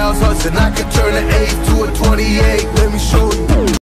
miles, us, and I can turn an 8 to a 28. Let me show you.